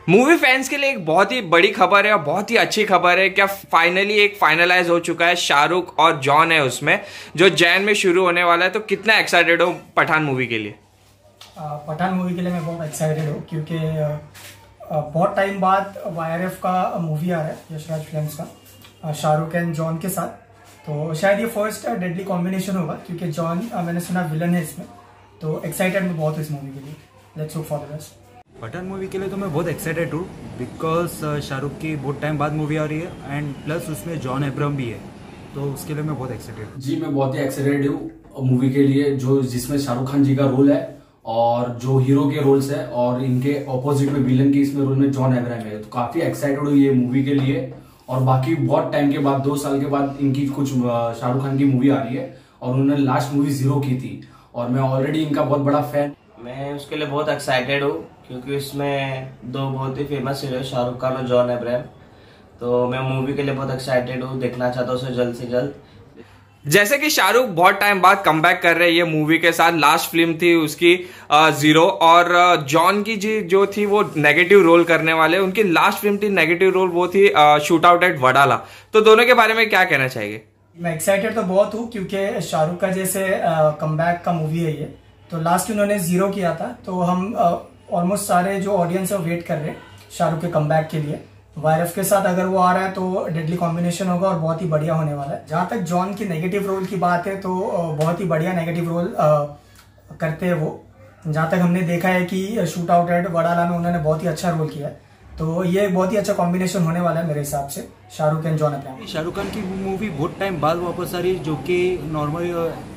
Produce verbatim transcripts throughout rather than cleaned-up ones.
Movie fans के लिए एक बहुत ही बड़ी खबर है और बहुत ही अच्छी खबर है। क्या फाइनली एक फाइनलाइज हो चुका है, शाहरुख और जॉन है उसमें, जो जैन में शुरू होने वाला है। तो कितना एक्साइटेड हो पठान मूवी के लिए? पठान मूवी के लिए मैं बहुत एक्साइटेड हूँ क्योंकि बहुत टाइम बाद वाई आर एफ का मूवी आ रहा है यशराज फिल्म्स का, शाहरुख एंड जॉन के साथ। तो शायद ये फर्स्ट डेडली कॉम्बिनेशन होगा क्योंकि जॉन मैंने सुना विलन है इसमें। तो एक्साइटेड मैं बहुत हूँ इस मूवी के लिए। Let's hope for the best. Pathaan movie के लिए तो मैं बहुत एक्साइटेड हूँ बिकॉज शाहरुख की बहुत टाइम बाद मूवी आ रही है एंड प्लस उसमें जॉन अब्राहम भी है, तो उसके लिए मैं बहुत एक्साइटेड हूँ। जी मैं बहुत ही एक्साइटेड हूँ मूवी के लिए, जो जिसमें शाहरुख खान जी का रोल है और जो हीरो के रोल्स है और इनके ऑपोजिट में विलन के इसमें रोल में जॉन अब्राहम है। तो काफी एक्साइटेड हूँ ये मूवी के लिए। और बाकी बहुत टाइम के बाद, दो साल के बाद इनकी कुछ शाहरुख खान की मूवी आ रही है और उन्होंने लास्ट मूवी जीरो की थी और मैं ऑलरेडी इनका बहुत बड़ा फैन। मैं उसके लिए बहुत एक्साइटेड हूँ क्योंकि इसमें दो बहुत ही फेमस हीरो शाहरुख खान और जॉन अब्राहम। तो मैं मूवी के लिए बहुत एक्साइटेड हूँ, देखना चाहता हूँ उसे जल्द से जल्द। जैसे कि शाहरुख बहुत टाइम बाद कमबैक कर रहे हैं ये मूवी के साथ। लास्ट फिल्म थी उसकी जीरो, और जॉन की जी जो थी वो नेगेटिव रोल करने वाले, उनकी लास्ट फिल्म थी नेगेटिव रोल, वो थी शूट आउट एट वडाला। तो दोनों के बारे में क्या कहना चाहिए? मैं एक्साइटेड तो बहुत हूँ क्योंकि शाहरुख का जैसे कमबैक का मूवी है ये। तो लास्ट उन्होंने जीरो किया था, तो हम ऑलमोस्ट सारे जो ऑडियंस है वेट कर रहे हैं शाहरुख के कमबैक के लिए। वायरफ के साथ अगर वो आ रहा है तो डेडली कॉम्बिनेशन होगा और बहुत ही बढ़िया होने वाला है। जहां तक जॉन की नेगेटिव रोल की बात है तो बहुत ही बढ़िया नेगेटिव रोल करते हैं वो। जहां तक हमने देखा है कि शूट आउट एट वडाला में उन्होंने बहुत ही अच्छा रोल किया है। तो ये बहुत ही अच्छा कॉम्बिनेशन होने वाला है मेरे हिसाब से, Shahrukh and John Abraham. Shahrukh Khan की मूवी बहुत टाइम बाद वापस आ रही है, जो कि नॉर्मली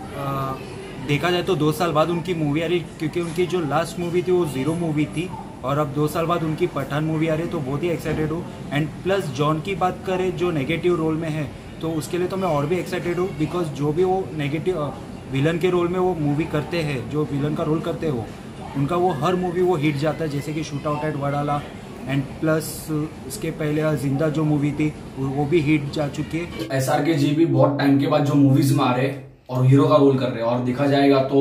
देखा जाए तो दो साल बाद उनकी मूवी आ रही है, क्योंकि उनकी जो लास्ट मूवी थी वो जीरो मूवी थी और अब दो साल बाद उनकी पठान मूवी आ रही है। तो बहुत ही एक्साइटेड हूँ। एंड प्लस जॉन की बात करें जो नेगेटिव रोल में है, तो उसके लिए तो मैं और भी एक्साइटेड हूँ बिकॉज जो भी वो नेगेटिव विलन के रोल में वो मूवी करते हैं, जो विलन का रोल करते हैं वो, उनका वो हर मूवी वो हिट जाता है, जैसे कि shoot out at Wadala and plus इसके पहले जिंदा जो मूवी थी वो भी हिट जा चुकी है। एस आर के जी भी बहुत टाइम के बाद जो मूवीज में आ रहे और हीरो का रोल कर रहे हैं। और देखा जाएगा तो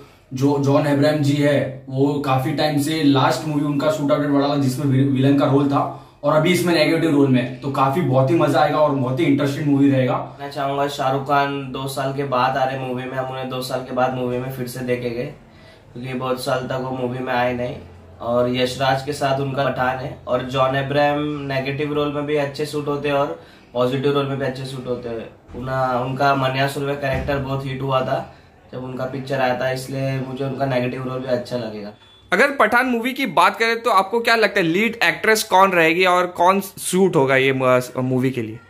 जो जॉन अब्राहम जी है वो काफी टाइम से लास्ट मूवी उनका शूट आउट एट वडाला जिसमें विलन का रोल था और अभी इसमें नेगेटिव रोल में, तो काफी बहुत ही मजा आएगा और बहुत ही इंटरेस्टिंग मूवी रहेगा। मैं चाहूंगा शाहरुख खान दो साल के बाद आ रहे मूवी में, हम उन्हें दो साल के बाद मूवी में फिर से देखेंगे क्योंकि बहुत साल तक वो मूवी में आए नहीं। और यशराज के साथ उनका पठान है और जॉन अब्राहम नेगेटिव रोल में भी अच्छे सूट होते हैं और पॉजिटिव रोल में भी अच्छे सूट होते हैं। उनका मन्यासुर में कैरेक्टर बहुत हिट हुआ था जब उनका पिक्चर आया था, इसलिए मुझे उनका नेगेटिव रोल भी अच्छा लगेगा। अगर पठान मूवी की बात करें तो आपको क्या लगता है लीड एक्ट्रेस कौन रहेगी और कौन सूट होगा ये मूवी के लिए?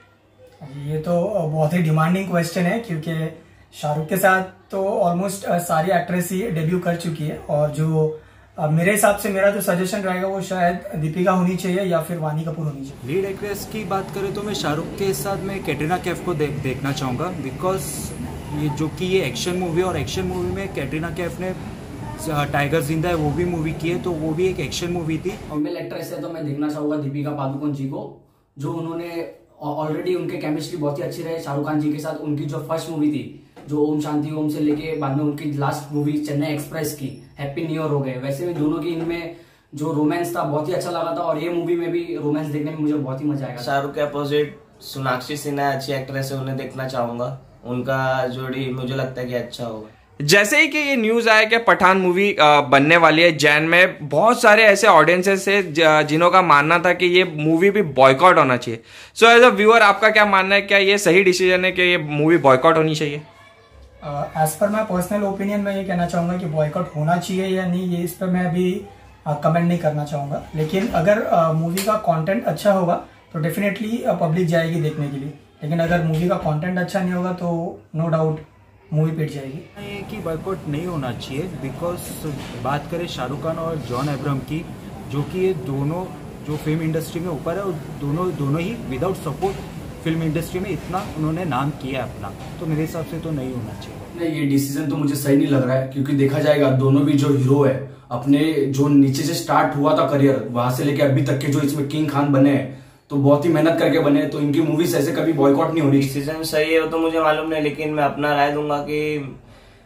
ये तो बहुत ही डिमांडिंग क्वेश्चन है क्योंकि शाहरुख के साथ तो ऑलमोस्ट सारी एक्ट्रेस ही डेब्यू कर चुकी है और जो अब मेरे हिसाब से मेरा जो सजेशन रहेगा वो शायद दीपिका होनी चाहिए या फिर वानी कपूर होनी चाहिए। लीड एक्ट्रेस की बात करें तो मैं शाहरुख के साथ मैं कैटरीना कैफ को दे, देखना चाहूँगा बिकॉज ये जो कि ये एक्शन मूवी और एक्शन मूवी में कैटरीना कैफ ने टाइगर जिंदा है वो भी मूवी की है, तो वो भी एक एक्शन मूवी थी। फीमेल एक्ट्रेस है तो मैं देखना चाहूंगा दीपिका पादुकोण जी को, जो उन्होंने ऑलरेडी उनके केमिस्ट्री बहुत ही अच्छी रहे शाहरुख खान जी के साथ। उनकी जो फर्स्ट मूवी थी जो ओम शांति ओम से लेके बाद में उनकी लास्ट मूवी चेन्नई एक्सप्रेस की हैप्पी न्यू ईयर हो गए, वैसे में दोनों की इनमें जो रोमांस था बहुत ही अच्छा लगा था और ये मूवी में भी रोमांस देखने में मुझे बहुत ही मजा आएगा। शाहरुख के अपोजिट सोनाक्षी सिन्हा अच्छी एक्ट्रेस है, उन्हें देखना चाहूंगा। उनका जोड़ी मुझे लगता है कि अच्छा होगा। जैसे ही कि ये न्यूज आया कि पठान मूवी बनने वाली है जैन में, बहुत सारे ऐसे ऑडियंसेस है जिन्हों का मानना था कि ये मूवी भी बॉयकॉट होना चाहिए। सो एज अ व्यूअर आपका क्या मानना है, क्या ये सही डिसीजन है कि ये मूवी बॉयकॉट होनी चाहिए? As per my personal opinion मैं ये कहना चाहूँगा कि बॉयकॉट होना चाहिए या नहीं, ये इस पर मैं अभी कमेंट नहीं करना चाहूँगा। लेकिन अगर मूवी का कंटेंट अच्छा होगा तो डेफिनेटली पब्लिक जाएगी देखने के लिए, लेकिन अगर मूवी का कंटेंट अच्छा नहीं होगा तो नो डाउट मूवी पिट जाएगी। ये कि बॉयकॉट नहीं होना चाहिए बिकॉज बात करें शाहरुख खान और जॉन अब्राहम की, जो कि ये दोनों जो फिल्म इंडस्ट्री में ऊपर है और दोनों दोनों ही विदाउट सपोर्ट फिल्म इंडस्ट्री में इतना उन्होंने नाम किया अपना, तो मेरे हिसाब से तो नहीं होना चाहिए। नहीं, ये डिसीजन तो मुझे सही नहीं लग रहा है क्योंकि देखा जाएगा दोनों भी जो हीरो है अपने जो नीचे से स्टार्ट हुआ था करियर, वहां से लेके अभी तक के जो इसमें किंग खान बने हैं तो बहुत ही मेहनत करके बने, तो इनकी मूवीज ऐसे कभी बॉयकॉट नहीं हो रही। डिसीजन सही है वो तो मुझे मालूम नहीं, लेकिन मैं अपना राय दूंगा कि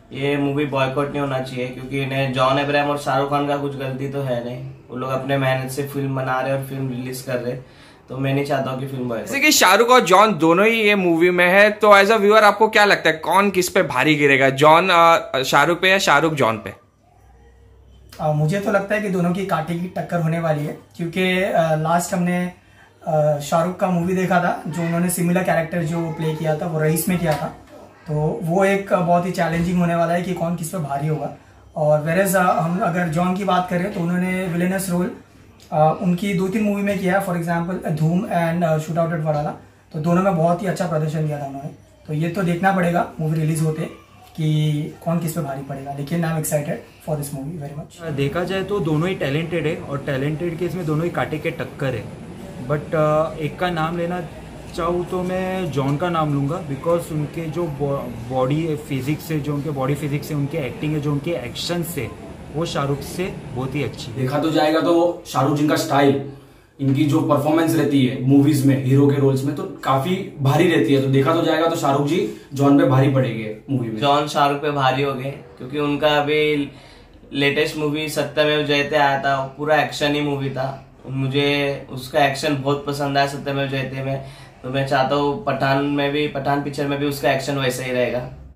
ये मूवी बॉयकॉट नहीं होना चाहिए, क्योंकि इन्हें जॉन अब्राहम और शाहरुख खान का कुछ गलती तो है नहीं, वो लोग अपने मेहनत से फिल्म बना रहे और फिल्म रिलीज कर रहे, तो मैं नहीं चाहता हूँ कि फिल्म बॉयकॉट। जैसे कि शाहरुख और जॉन दोनों ही ये मूवी में है, तो एज अ व्यूअर आपको क्या लगता है कौन किस पे भारी गिरेगा, जॉन शाहरुख पे या शाहरुख जॉन पे? आ, मुझे तो लगता है कि दोनों की कांटे की टक्कर होने वाली है, क्योंकि लास्ट हमने शाहरुख का मूवी देखा था जो उन्होंने सिमिलर कैरेक्टर जो प्ले किया था वो रईस में किया था, तो वो एक बहुत ही चैलेंजिंग होने वाला है कि कौन किस पे भारी होगा। और वेरेज हम अगर जॉन की बात करें तो उन्होंने विलेनस रोल उनकी दो तीन मूवी में किया है, for example Dhoom and shoot out at Wadala, तो दोनों में बहुत ही अच्छा प्रदर्शन दिया था उन्होंने। तो ये तो देखना पड़ेगा मूवी रिलीज होते कि कौन किस पे भारी पड़ेगा, लेकिन I am excited for this movie very much. देखा जाए तो दोनों ही टैलेंटेड है और टैलेंटेड केस में दोनों ही कांटे के टक्कर है, बट एक का नाम लेना चाहूँ तो मैं जॉन का नाम लूँगा, बिकॉज उनके जो बॉडी फिजिक्स है, जो उनके बॉडी फिजिक्स है, उनके एक्टिंग है, जो उनके एक्शन से वो शाहरुख से बहुत ही अच्छी। देखा तो जाएगा तो शाहरुख जी का स्टाइल, इनकी जो परफॉर्मेंस रहती है मूवीज में हीरो के रोल्स में तो काफी भारी रहती है, तो देखा तो जाएगा तो शाहरुख जी जॉन पे भारी पड़ेंगे मूवी में। जॉन शाहरुख पे भारी हो गए, क्योंकि उनका अभी लेटेस्ट मूवी सत्यमेव जयते आया था, पूरा एक्शन ही मूवी था, मुझे उसका एक्शन बहुत पसंद आया सत्यमेव जयते में, तो मैं चाहता हूँ पठान में भी, पठान पिक्चर में भी उसका एक्शन वैसा ही रहेगा।